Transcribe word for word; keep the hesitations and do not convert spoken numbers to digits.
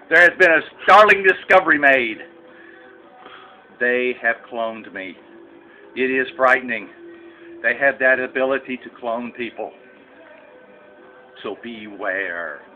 There has been a startling discovery made. They have cloned me. It is frightening. They have that ability to clone people. So beware.